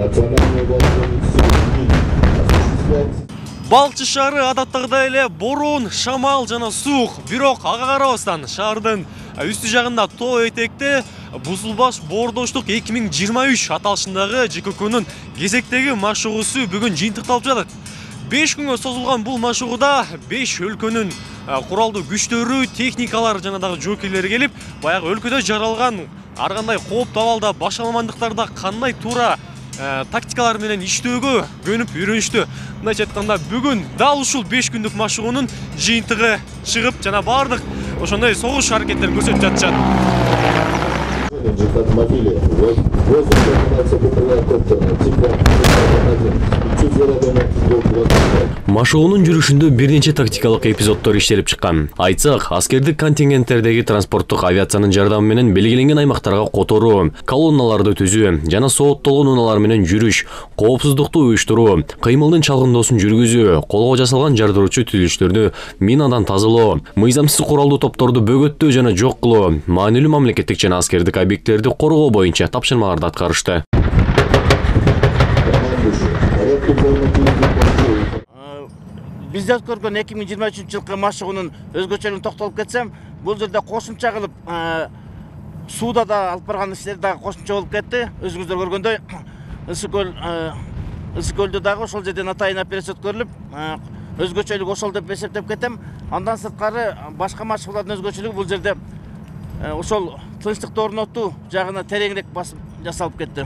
Национальный Балчы шаары адаттагыдай эле борон, шамал жана суук. Бирок ага карабастан шаардын үстү жагында тоо этекте Бузулбаш Боордоштук 2023 аталышындагы ЖККнын кезектеги машыгуусу бүгүн жыйынтыкталып жатат. 5 күнгө созулган бул машыгууда 5 өлкөнүн куралдуу күчтөрү, техникалар жана дагы жоокерлери келип, баягы өлкөдө жаралган ар кандай кооптуу абалда, башаламандыктарда кандай туура тактикалар менен иштөөгө көнүп үйрөнүштү. Мындайча айтканда бүгүн дал ушул 5 күндүк машыгуунун жыйынтыгы чыгып жана бардык ошондой согуш аракеттерин көрсөтүп жатышат. Машыгуунун жүрүшүндө бир нече тактикалык эпизоддор иштелип чыккан. Айтсак, аскердик контингенттердеги транспорттук авиациянын жардамы менен белгиленген аймактарга которуу, колонналарды түзүү жана сооттолгон унаалар менен жүрүш, коопсуздукту уюштуруу, кыймылдын чалгындоосун жүргүзүү, колго жасалган жардыруучу түзүлүштөрдү минадан тазалоо, мыйзамсыз куралдуу топторду бөгөттөө жана жок кылуу, маанилүү мамлекеттик жана аскердик объекттерди коргоо боюнча тапшырмаларды аткарышты. Биз өткөргөн 2023 жылкы машыгуунун өзгөчөлүгүн токтолуп кетсем, бул жерде кошумча кылып сууда да алып барган иштер дагы кошумча болуп кетти. Өзүңүздөр көргөндөй Ысык көлдө дагы ошол жерден атайын операция өткөрүлүп, өзгөчөлүк ошол деп эсептеп кетем. Андан сырткары башка машыгуулардын өзгөчөлүгү бул жерде ошол тынчтыкты орнотуу жагына тереңирээк басым жасалып кетти.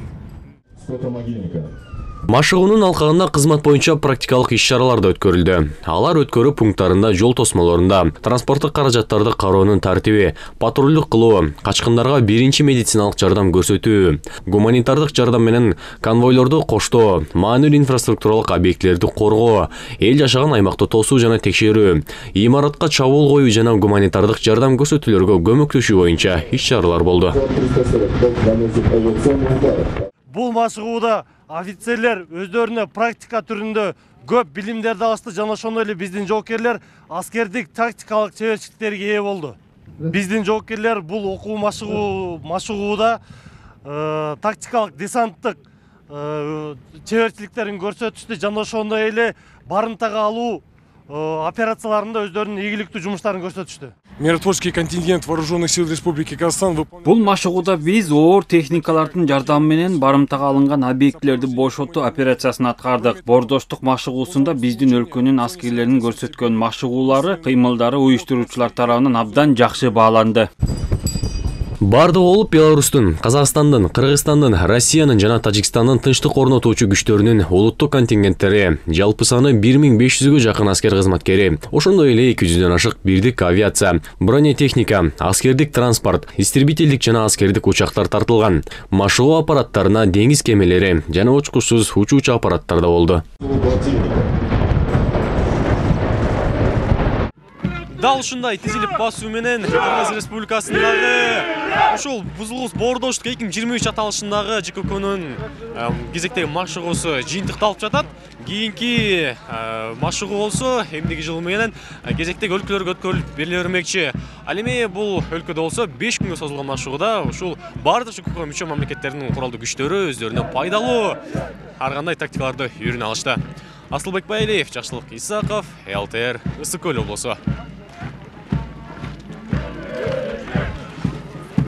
Машыгуунун алкагында кызмат боюнча практикалык иш-чаралар да өткөрүлдү. Алар өткөрүү пункттарында, жол тосмолорунда, транспорттук каражаттарды кароонун тартиби, патрулдук кылуу, качкындарга биринчи медициналык жардам көрсөтүү, гуманитардык жардам менен конвойлорду коштоо, маанилүү инфраструктуралык объектилерди коргоо, эл жашаган аймакты тосуу жана текшерүү, имаратка чабуул коюу жана гуманитардык жардам көрсөтүүлөргө көмөктөшүү боюнча иш-чаралар болду. Бул машыгууда офицерлер өздөрүнө практика түрүндө көп билимдерди алышты жана ошондой эле биздин жоокерлер аскердик тактикалык чеберчиликтерге ээ болду. Биздин жоокерлер бул окуу машыгууда тактикалык десанттык чеберчиликтерин көрсөтүштү жана ошондой эле барымтага алуу операцияларында өздөрүнүн ийгиликтүү жумуштарын көрсөтүштү. Миротворческий контингент вооруженных сил Республики Казахстан. Бул машыгууда биз оор техникалардын жардамы менен барымтага алынган объектилерди бошотуу операциясын аткардык. Боордоштук машыгуусунда биздин өлкөнүн аскерлеринин көрсөткөн машыгуулары, кыймылдары уюштуруучулар тарабынан абдан жакшы бааланды. Бардыгы болуп Беларустун, Казакстандын, Кыргызстандын, Россиянын жана Тажикстандын тынчтык орнотуучу күчтөрүнүн улуттук контингенттери, жалпы саны 1500гө жакын аскер кызматкери, ошондой эле 200дөн ашык бирдик авиация, бронетехника, аскердик транспорт, истребительдик жана аскердик учактар тартылган. Машыгуу аппараттарына деңиз кемелери жана учкучсуз учуучу аппараттар да болду. Дал ушундай тизилип басуу менен Кыргыз Республикасындагы ушул Бузулбаш Боордоштук 2023 аталышындагы ЖККнын кезектеги машыгуусу жыйынтыкталып жатат. Кийинки машыгуу болсо эмдиги жыл менен кезектеги өлкөлөргө өткөрүлүп бериле бермекчи. Ал эми бул өлкөдө болсо 5 күнгө созулган машыгууда ушул бардык ЖККга мүчө мамлекеттердин куралдуу күчтөрү өздөрүнө пайдалуу ар кандай тактикаларды үйрөнө алышты. Асылбек Байлиев, Жакшылык Исаков, ЛТР, Ысык көл облусу.